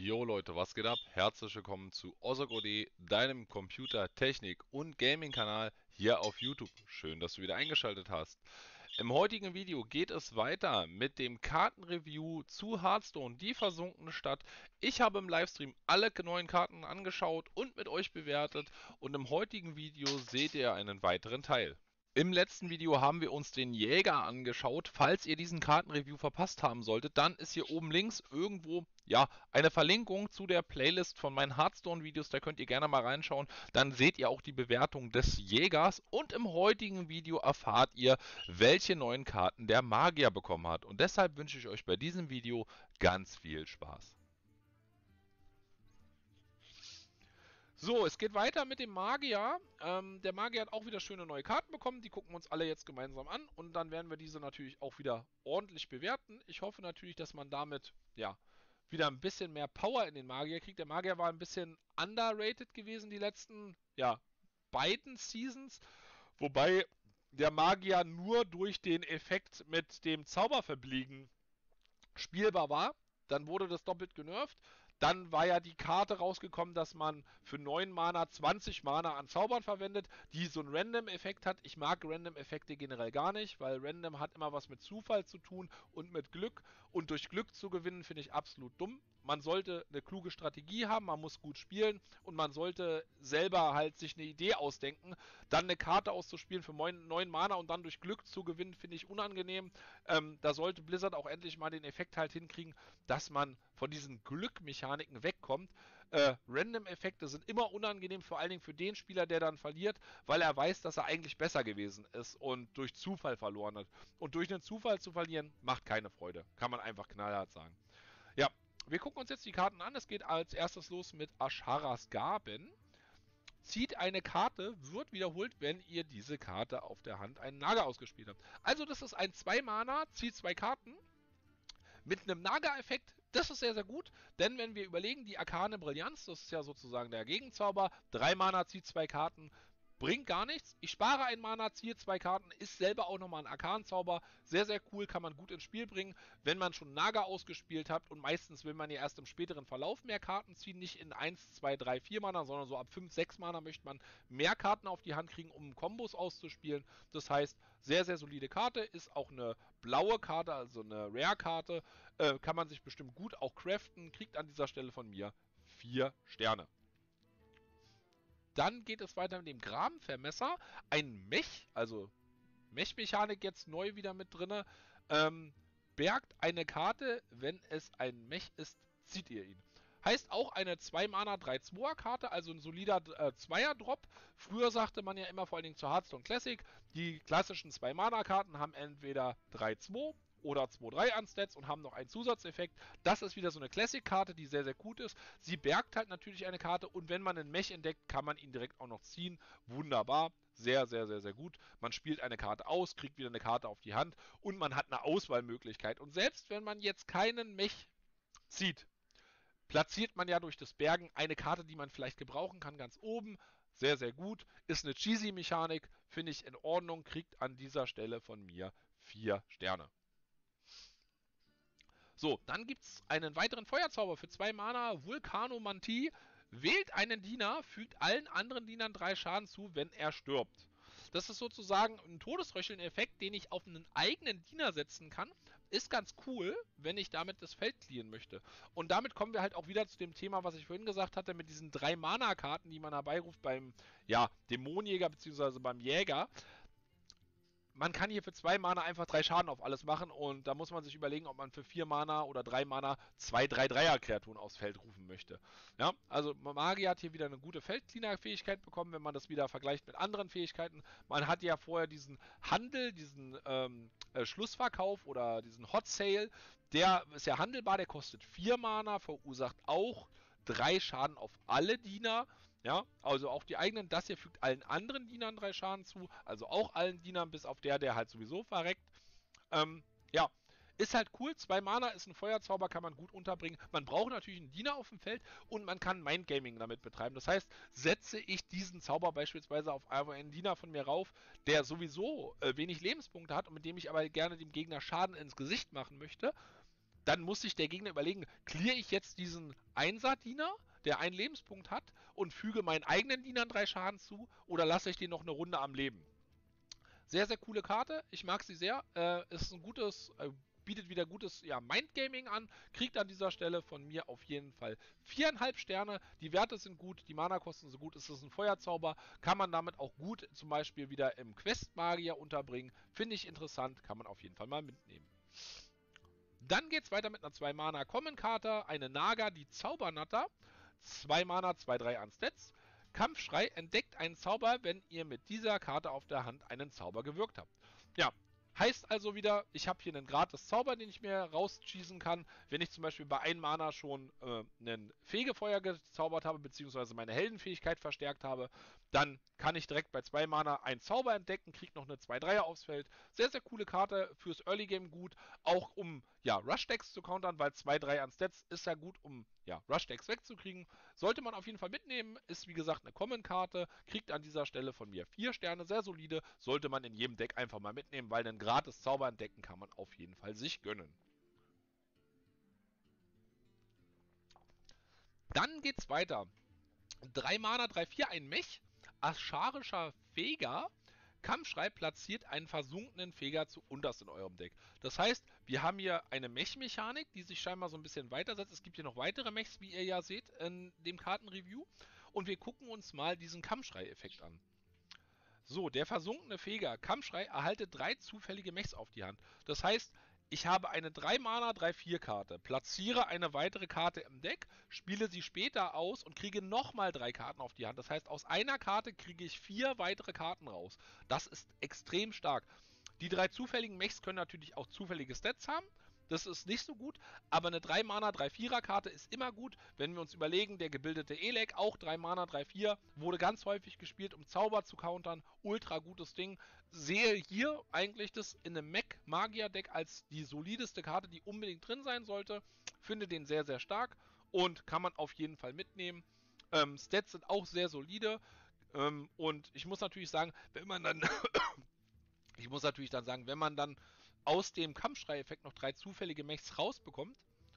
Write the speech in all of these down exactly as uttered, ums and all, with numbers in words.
Jo Leute, was geht ab? Herzlich willkommen zu OsokOD, deinem Computer-, Technik- und Gaming-Kanal hier auf YouTube. Schön, dass du wieder eingeschaltet hast. Im heutigen Video geht es weiter mit dem Kartenreview zu Hearthstone, die versunkene Stadt. Ich habe im Livestream alle neuen Karten angeschaut und mit euch bewertet und im heutigen Video seht ihr einen weiteren Teil. Im letzten Video haben wir uns den Jäger angeschaut. Falls ihr diesen Kartenreview verpasst haben solltet, dann ist hier oben links irgendwo ja eine Verlinkung zu der Playlist von meinen Hearthstone-Videos. Da könnt ihr gerne mal reinschauen. Dann seht ihr auch die Bewertung des Jägers. Und im heutigen Video erfahrt ihr, welche neuen Karten der Magier bekommen hat. Und deshalb wünsche ich euch bei diesem Video ganz viel Spaß. So, es geht weiter mit dem Magier. Ähm, der Magier hat auch wieder schöne neue Karten bekommen. Die gucken wir uns alle jetzt gemeinsam an. Und dann werden wir diese natürlich auch wieder ordentlich bewerten. Ich hoffe natürlich, dass man damit, ja, wieder ein bisschen mehr Power in den Magier kriegt. Der Magier war ein bisschen underrated gewesen die letzten, ja, beiden Seasons. Wobei der Magier nur durch den Effekt mit dem Zauberverbliegen spielbar war. Dann wurde das doppelt genervt. Dann war ja die Karte rausgekommen, dass man für neun Mana zwanzig Mana an Zaubern verwendet, die so einen Random-Effekt hat. Ich mag Random-Effekte generell gar nicht, weil Random hat immer was mit Zufall zu tun und mit Glück. Und durch Glück zu gewinnen, finde ich absolut dumm. Man sollte eine kluge Strategie haben, man muss gut spielen und man sollte selber halt sich eine Idee ausdenken. Dann eine Karte auszuspielen für neun Mana und dann durch Glück zu gewinnen, finde ich unangenehm. Ähm, da sollte Blizzard auch endlich mal den Effekt halt hinkriegen, dass man von diesen Glückmechaniken wegkommt. Äh, Random-Effekte sind immer unangenehm, vor allen Dingen für den Spieler, der dann verliert, weil er weiß, dass er eigentlich besser gewesen ist und durch Zufall verloren hat. Und durch einen Zufall zu verlieren, macht keine Freude. Kann man einfach knallhart sagen. Ja, wir gucken uns jetzt die Karten an. Es geht als erstes los mit Asharas Gaben. Zieht eine Karte, wird wiederholt, wenn ihr diese Karte auf der Hand einen Naga ausgespielt habt. Also das ist ein zwei Mana, zieht zwei Karten mit einem Naga-Effekt. Das ist sehr, sehr gut, denn wenn wir überlegen, die Arkane Brillanz, das ist ja sozusagen der Gegenzauber, drei Mana zieht zwei Karten, bringt gar nichts. Ich spare ein Mana, ziehe zwei Karten, ist selber auch nochmal ein Arkanzauber. Sehr, sehr cool, kann man gut ins Spiel bringen, wenn man schon Naga ausgespielt hat. Und meistens will man ja erst im späteren Verlauf mehr Karten ziehen, nicht in eins, zwei, drei, vier Mana, sondern so ab fünf, sechs Mana möchte man mehr Karten auf die Hand kriegen, um Kombos auszuspielen. Das heißt, sehr, sehr solide Karte, ist auch eine blaue Karte, also eine Rare-Karte. Äh, kann man sich bestimmt gut auch craften, kriegt an dieser Stelle von mir vier Sterne. Dann geht es weiter mit dem Grabenvermesser. Ein Mech, also Mech-Mechanik jetzt neu wieder mit drin. Ähm, bergt eine Karte, wenn es ein Mech ist, zieht ihr ihn. Heißt auch eine zwei Mana drei zwei er Karte, also ein solider äh, Zweier-Drop. Früher sagte man ja immer, vor allen Dingen zur Hearthstone Classic, die klassischen zwei Mana Karten haben entweder drei zwei oder zwei drei an Stats und haben noch einen Zusatzeffekt. Das ist wieder so eine Classic-Karte, die sehr, sehr gut ist. Sie bergt halt natürlich eine Karte und wenn man einen Mech entdeckt, kann man ihn direkt auch noch ziehen. Wunderbar. Sehr, sehr, sehr, sehr gut. Man spielt eine Karte aus, kriegt wieder eine Karte auf die Hand und man hat eine Auswahlmöglichkeit. Und selbst wenn man jetzt keinen Mech zieht, platziert man ja durch das Bergen eine Karte, die man vielleicht gebrauchen kann, ganz oben. Sehr, sehr gut. Ist eine cheesy Mechanik, finde ich in Ordnung, kriegt an dieser Stelle von mir vier Sterne. So, dann gibt es einen weiteren Feuerzauber für zwei Mana, Vulcanomantie. Wählt einen Diener, fügt allen anderen Dienern drei Schaden zu, wenn er stirbt. Das ist sozusagen ein Todesröcheln-Effekt, den ich auf einen eigenen Diener setzen kann. Ist ganz cool, wenn ich damit das Feld clearen möchte. Und damit kommen wir halt auch wieder zu dem Thema, was ich vorhin gesagt hatte, mit diesen drei Mana-Karten, die man herbeiruft beim ja, Dämonenjäger bzw. beim Jäger. Man kann hier für zwei Mana einfach drei Schaden auf alles machen und da muss man sich überlegen, ob man für vier Mana oder drei Mana zwei drei drei er Kreaturen aufs Feld rufen möchte. Ja, also Magier hat hier wieder eine gute Feldcleaner-Fähigkeit bekommen, wenn man das wieder vergleicht mit anderen Fähigkeiten. Man hat ja vorher diesen Handel, diesen ähm, äh, Schlussverkauf oder diesen Hot Sale, der ist ja handelbar, der kostet vier Mana, verursacht auch drei Schaden auf alle Diener. Ja, also auch die eigenen, das hier fügt allen anderen Dienern drei Schaden zu, also auch allen Dienern, bis auf der, der halt sowieso verreckt. Ähm, ja, ist halt cool. Zwei Mana ist ein Feuerzauber, kann man gut unterbringen. Man braucht natürlich einen Diener auf dem Feld und man kann Mindgaming damit betreiben. Das heißt, setze ich diesen Zauber beispielsweise auf einen Diener von mir rauf, der sowieso äh, wenig Lebenspunkte hat und mit dem ich aber gerne dem Gegner Schaden ins Gesicht machen möchte, dann muss sich der Gegner überlegen, clear ich jetzt diesen Einser-Diener, der einen Lebenspunkt hat, und füge meinen eigenen Dienern drei Schaden zu, oder lasse ich den noch eine Runde am Leben? Sehr, sehr coole Karte. Ich mag sie sehr. Äh, ist ein gutes, äh, bietet wieder gutes ja, Mindgaming an. Kriegt an dieser Stelle von mir auf jeden Fall viereinhalb Sterne. Die Werte sind gut, die Mana-Kosten sind gut. Es ist ein Feuerzauber. Kann man damit auch gut zum Beispiel wieder im Quest-Magier unterbringen. Finde ich interessant. Kann man auf jeden Fall mal mitnehmen. Dann geht es weiter mit einer zwei Mana Common Karte. Eine Naga, die Zaubernatter. zwei Mana, zwei drei an Stats. Kampfschrei entdeckt einen Zauber, wenn ihr mit dieser Karte auf der Hand einen Zauber gewirkt habt. Ja, heißt also wieder, ich habe hier einen gratis Zauber, den ich mir rausschießen kann. Wenn ich zum Beispiel bei einem Mana schon äh, einen Fegefeuer gezaubert habe, beziehungsweise meine Heldenfähigkeit verstärkt habe, dann kann ich direkt bei zwei Mana einen Zauber entdecken, kriege noch eine zwei drei aufs Feld. Sehr, sehr coole Karte, fürs Early Game gut, auch um ja, Rush-Decks zu countern, weil zwei drei an Stats ist ja gut, um ja, Rush-Decks wegzukriegen. Sollte man auf jeden Fall mitnehmen, ist wie gesagt eine Common-Karte, kriegt an dieser Stelle von mir vier Sterne, sehr solide, sollte man in jedem Deck einfach mal mitnehmen, weil einen gratis Zauber entdecken kann man auf jeden Fall sich gönnen. Dann geht's weiter. drei Mana, drei vier, ein Mech, Ascharischer Feger. Kampfschrei platziert einen versunkenen Feger zu unterst in eurem Deck. Das heißt, wir haben hier eine Mech-Mechanik, die sich scheinbar so ein bisschen weitersetzt. Es gibt hier noch weitere Mechs, wie ihr ja seht in dem Kartenreview. Und wir gucken uns mal diesen Kampfschrei-Effekt an. So, der versunkene Feger, Kampfschrei, erhalte drei zufällige Mechs auf die Hand. Das heißt, ich habe eine drei Mana, drei vier Karte, platziere eine weitere Karte im Deck, spiele sie später aus und kriege nochmal drei Karten auf die Hand. Das heißt, aus einer Karte kriege ich vier weitere Karten raus. Das ist extrem stark. Die drei zufälligen Mechs können natürlich auch zufällige Stats haben. Das ist nicht so gut, aber eine drei Mana, drei vier Karte ist immer gut. Wenn wir uns überlegen, der gebildete Elek, auch drei Mana, drei vier, wurde ganz häufig gespielt, um Zauber zu countern. Ultra gutes Ding. Sehe hier eigentlich das in einem Mech-Magier-Deck als die solideste Karte, die unbedingt drin sein sollte. Finde den sehr, sehr stark und kann man auf jeden Fall mitnehmen. Ähm, Stats sind auch sehr solide. Ähm, und ich muss natürlich sagen, wenn man dann ich muss natürlich dann sagen, wenn man dann aus dem Kampfschrei-Effekt noch drei zufällige Mechs rausbekommt,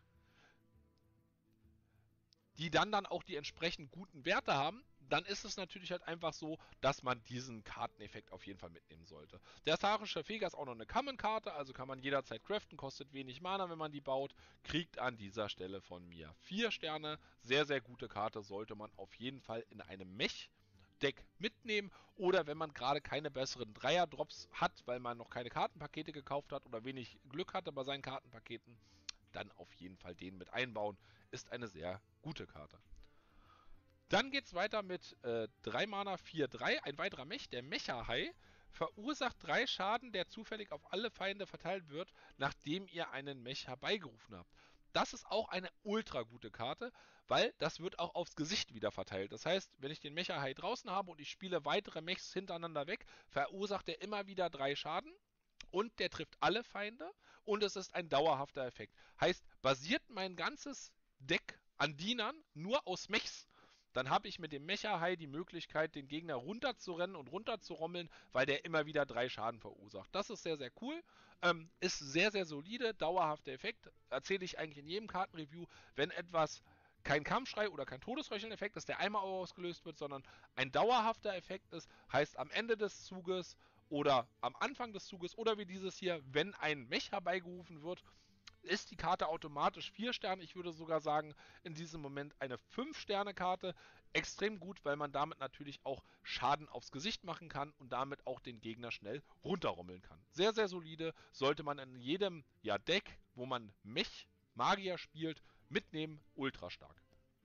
die dann dann auch die entsprechend guten Werte haben, dann ist es natürlich halt einfach so, dass man diesen Karteneffekt auf jeden Fall mitnehmen sollte. Der Asarische Feger ist auch noch eine Common-Karte, also kann man jederzeit craften, kostet wenig Mana, wenn man die baut, kriegt an dieser Stelle von mir vier Sterne. Sehr, sehr gute Karte, sollte man auf jeden Fall in einem Mech Deck mitnehmen oder wenn man gerade keine besseren Dreier-Drops hat, weil man noch keine Kartenpakete gekauft hat oder wenig Glück hatte bei seinen Kartenpaketen, dann auf jeden Fall den mit einbauen. Ist eine sehr gute Karte. Dann geht es weiter mit äh, drei Mana, vier drei. Ein weiterer Mech, der Mecha-Hai, verursacht drei Schaden, der zufällig auf alle Feinde verteilt wird, nachdem ihr einen Mech herbeigerufen habt. Das ist auch eine ultra gute Karte, weil das wird auch aufs Gesicht wieder verteilt. Das heißt, wenn ich den Mecha-Hai draußen habe und ich spiele weitere Mechs hintereinander weg, verursacht er immer wieder drei Schaden und der trifft alle Feinde und es ist ein dauerhafter Effekt. Heißt, basiert mein ganzes Deck an Dienern nur aus Mechs, dann habe ich mit dem Mecha-Hai die Möglichkeit, den Gegner runterzurennen und runterzurommeln, weil der immer wieder drei Schaden verursacht. Das ist sehr, sehr cool. Ähm, ist sehr, sehr solide, dauerhafter Effekt. Erzähle ich eigentlich in jedem Kartenreview, wenn etwas kein Kampfschrei oder kein Todesröcheln-Effekt ist, der einmal ausgelöst wird, sondern ein dauerhafter Effekt ist, heißt am Ende des Zuges oder am Anfang des Zuges oder wie dieses hier, wenn ein Mech herbeigerufen wird, ist die Karte automatisch vier Sterne. Ich würde sogar sagen, in diesem Moment eine fünf Sterne Karte. Extrem gut, weil man damit natürlich auch Schaden aufs Gesicht machen kann und damit auch den Gegner schnell runterrommeln kann. Sehr, sehr solide. Sollte man in jedem ja, Deck, wo man Mech, Magier spielt, mitnehmen. Ultra stark.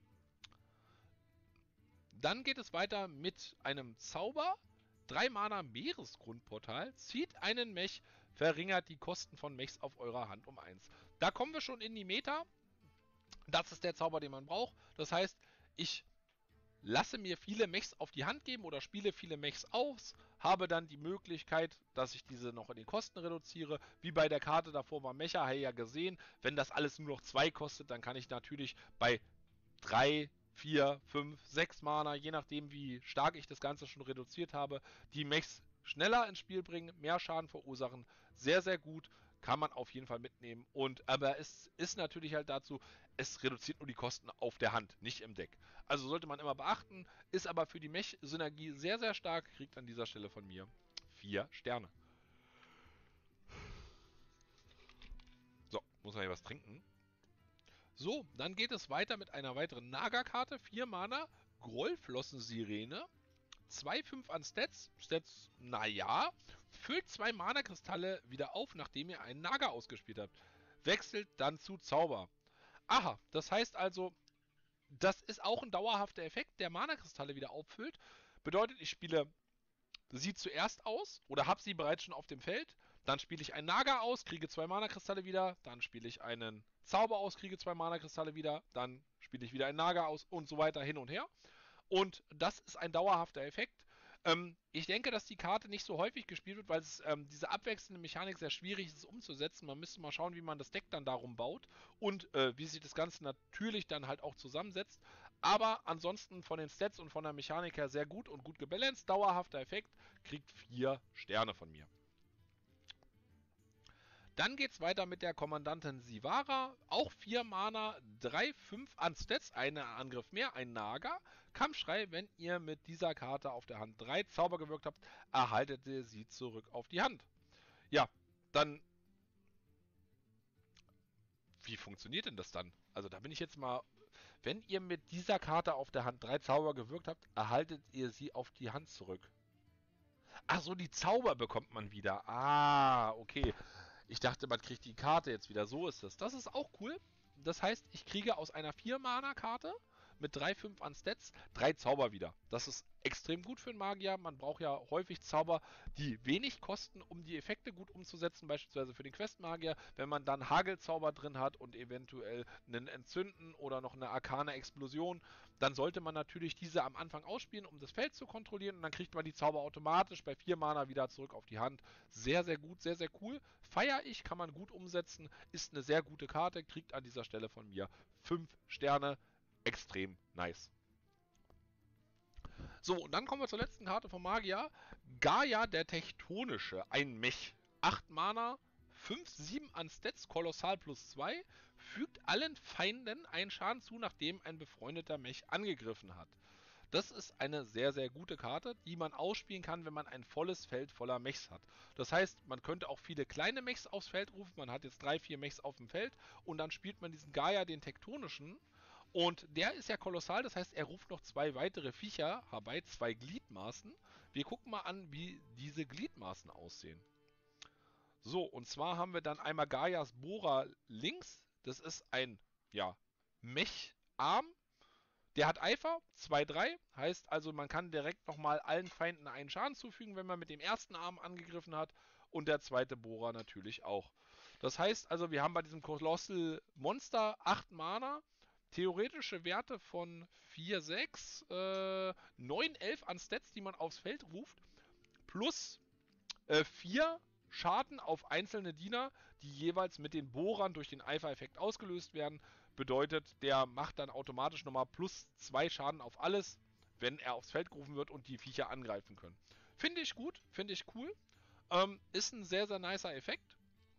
Dann geht es weiter mit einem Zauber. drei Mana Meeresgrundportal. Zieht einen Mech, verringert die Kosten von Mechs auf eurer Hand um eins. Da kommen wir schon in die Meta. Das ist der Zauber, den man braucht. Das heißt, ich lasse mir viele Mechs auf die Hand geben oder spiele viele Mechs aus, habe dann die Möglichkeit, dass ich diese noch in den Kosten reduziere. Wie bei der Karte davor war Mecha-Hai ja gesehen. Wenn das alles nur noch zwei kostet, dann kann ich natürlich bei drei, vier, fünf, sechs Mana, je nachdem wie stark ich das Ganze schon reduziert habe, die Mechs schneller ins Spiel bringen, mehr Schaden verursachen. Sehr, sehr gut. kann man auf jeden Fall mitnehmen. Und aber es ist natürlich halt dazu, es reduziert nur die Kosten auf der Hand, nicht im Deck. Also sollte man immer beachten, ist aber für die Mech-Synergie sehr, sehr stark, kriegt an dieser Stelle von mir vier Sterne. So, muss man hier was trinken. So, dann geht es weiter mit einer weiteren Naga-Karte. vier Mana, Grollflossen-Sirene. zwei fünf an Stats. Stats, naja. Füllt zwei Mana-Kristalle wieder auf, nachdem ihr einen Naga ausgespielt habt. Wechselt dann zu Zauber. Aha, das heißt also, das ist auch ein dauerhafter Effekt, der Mana-Kristalle wieder auffüllt. Bedeutet, ich spiele sie zuerst aus oder habe sie bereits schon auf dem Feld. Dann spiele ich einen Naga aus, kriege zwei Mana-Kristalle wieder. Dann spiele ich einen Zauber aus, kriege zwei Mana-Kristalle wieder. Dann spiele ich wieder einen Naga aus und so weiter hin und her. Und das ist ein dauerhafter Effekt. Ähm, ich denke, dass die Karte nicht so häufig gespielt wird, weil es, ähm, diese abwechselnde Mechanik sehr schwierig ist umzusetzen. Man müsste mal schauen, wie man das Deck dann darum baut und äh, wie sich das Ganze natürlich dann halt auch zusammensetzt. Aber ansonsten von den Stats und von der Mechanik her sehr gut und gut gebalanced. Dauerhafter Effekt, kriegt vier Sterne von mir. Dann geht es weiter mit der Kommandantin Sivara. Auch vier Mana, drei fünf an Stats, ein Angriff mehr, ein Naga. Kampfschrei, wenn ihr mit dieser Karte auf der Hand drei Zauber gewirkt habt, erhaltet ihr sie zurück auf die Hand. Ja, dann... Wie funktioniert denn das dann? Also da bin ich jetzt mal... Wenn ihr mit dieser Karte auf der Hand drei Zauber gewirkt habt, erhaltet ihr sie auf die Hand zurück. Ach so, die Zauber bekommt man wieder. Ah, okay. Ich dachte, man kriegt die Karte jetzt wieder. So ist es. Das ist auch cool. Das heißt, ich kriege aus einer vier Mana Karte mit drei fünf an Stats drei Zauber wieder. Das ist extrem gut für einen Magier. Man braucht ja häufig Zauber, die wenig kosten, um die Effekte gut umzusetzen. Beispielsweise für den Questmagier, wenn man dann Hagelzauber drin hat und eventuell einen Entzünden oder noch eine arkane Explosion, dann sollte man natürlich diese am Anfang ausspielen, um das Feld zu kontrollieren. Und dann kriegt man die Zauber automatisch bei vier Mana wieder zurück auf die Hand. Sehr, sehr gut, sehr, sehr cool. Feier ich, kann man gut umsetzen. Ist eine sehr gute Karte, kriegt an dieser Stelle von mir fünf Sterne. Extrem nice. So, und dann kommen wir zur letzten Karte vom Magier. Gaia der Tektonische, ein Mech. acht Mana, fünf sieben an Stats, Kolossal plus zwei. Fügt allen Feinden einen Schaden zu, nachdem ein befreundeter Mech angegriffen hat. Das ist eine sehr, sehr gute Karte, die man ausspielen kann, wenn man ein volles Feld voller Mechs hat. Das heißt, man könnte auch viele kleine Mechs aufs Feld rufen. Man hat jetzt drei, vier Mechs auf dem Feld und dann spielt man diesen Gaia, den Tektonischen. Und der ist ja kolossal, das heißt, er ruft noch zwei weitere Viecher herbei, zwei Gliedmaßen. Wir gucken mal an, wie diese Gliedmaßen aussehen. So, und zwar haben wir dann einmal Gaias Bohrer links. Das ist ein, ja, Mech-Arm. Der hat Eifer, zwei drei, heißt also, man kann direkt nochmal allen Feinden einen Schaden zufügen, wenn man mit dem ersten Arm angegriffen hat. Und der zweite Bohrer natürlich auch. Das heißt also, wir haben bei diesem Colossal Monster acht Mana, theoretische Werte von vier sechs, äh, neun elf an Stats, die man aufs Feld ruft, plus äh, vier Schaden auf einzelne Diener, die jeweils mit den Bohrern durch den Eifer-Effekt ausgelöst werden. Bedeutet, der macht dann automatisch nochmal plus zwei Schaden auf alles, wenn er aufs Feld gerufen wird und die Viecher angreifen können. Finde ich gut, finde ich cool. Ähm, ist ein sehr, sehr nicer Effekt.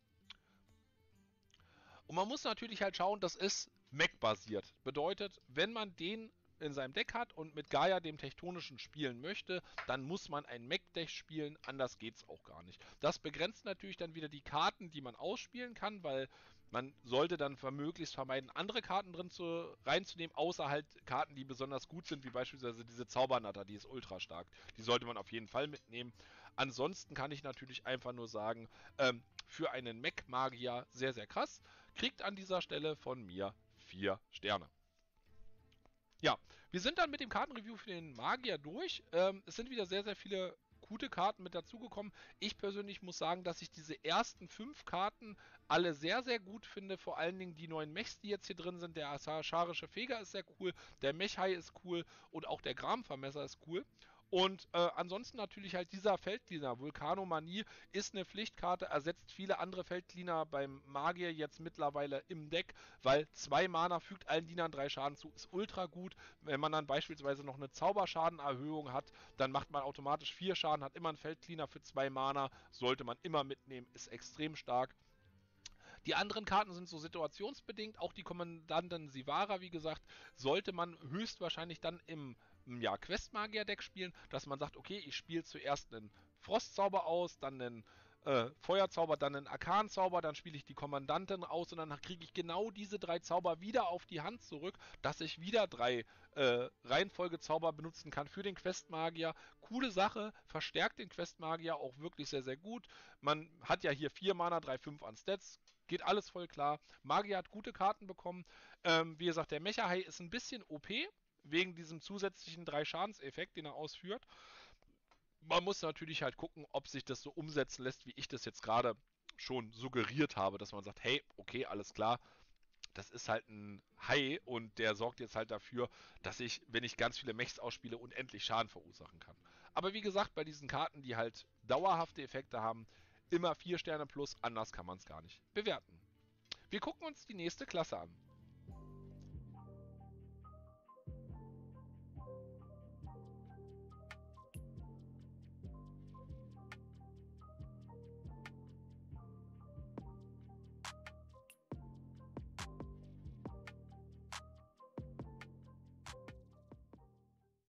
Und man muss natürlich halt schauen, das ist Mech-basiert. Bedeutet, wenn man den in seinem Deck hat und mit Gaia, dem Tektonischen, spielen möchte, dann muss man ein Mech-Deck spielen, anders geht es auch gar nicht. Das begrenzt natürlich dann wieder die Karten, die man ausspielen kann, weil man sollte dann möglichst vermeiden, andere Karten drin zu, reinzunehmen, außer halt Karten, die besonders gut sind, wie beispielsweise diese Zaubernatter, die ist ultra stark. Die sollte man auf jeden Fall mitnehmen. Ansonsten kann ich natürlich einfach nur sagen, ähm, für einen Mech-Magier sehr, sehr krass. Kriegt an dieser Stelle von mir vier Sterne. Ja, wir sind dann mit dem Kartenreview für den Magier durch. Ähm, es sind wieder sehr, sehr viele gute Karten mit dazugekommen. Ich persönlich muss sagen, dass ich diese ersten fünf Karten alle sehr, sehr gut finde. Vor allen Dingen die neuen Mechs, die jetzt hier drin sind. Der Asarische Feger ist sehr cool, der Mechhai ist cool und auch der Gramvermesser ist cool. Und äh, ansonsten natürlich halt dieser Feldcleaner, Vulkanomanie, ist eine Pflichtkarte, ersetzt viele andere Feldcleaner beim Magier jetzt mittlerweile im Deck, weil zwei Mana fügt allen Dienern drei Schaden zu, ist ultra gut. Wenn man dann beispielsweise noch eine Zauberschadenerhöhung hat, dann macht man automatisch vier Schaden, hat immer einen Feldcleaner für zwei Mana, sollte man immer mitnehmen, ist extrem stark. Die anderen Karten sind so situationsbedingt, auch die Kommandantin Sivara, wie gesagt, sollte man höchstwahrscheinlich dann im, im ja, Questmagier-Deck spielen, dass man sagt, okay, ich spiele zuerst einen Frostzauber aus, dann einen äh, Feuerzauber, dann einen Arkanzauber, dann spiele ich die Kommandantin aus und dann kriege ich genau diese drei Zauber wieder auf die Hand zurück, dass ich wieder drei äh, Reihenfolgezauber benutzen kann für den Questmagier. Coole Sache, verstärkt den Questmagier auch wirklich sehr, sehr gut. Man hat ja hier vier Mana, drei, fünf an Stats, geht alles voll klar. Magier hat gute Karten bekommen. Ähm, wie gesagt, der Mechahai ist ein bisschen O P, wegen diesem zusätzlichen drei Schadenseffekt, den er ausführt. Man muss natürlich halt gucken, ob sich das so umsetzen lässt, wie ich das jetzt gerade schon suggeriert habe, dass man sagt, hey, okay, alles klar, das ist halt ein Hai und der sorgt jetzt halt dafür, dass ich, wenn ich ganz viele Mechs ausspiele, unendlich Schaden verursachen kann. Aber wie gesagt, bei diesen Karten, die halt dauerhafte Effekte haben, immer vier Sterne plus, anders kann man es gar nicht bewerten. Wir gucken uns die nächste Klasse an.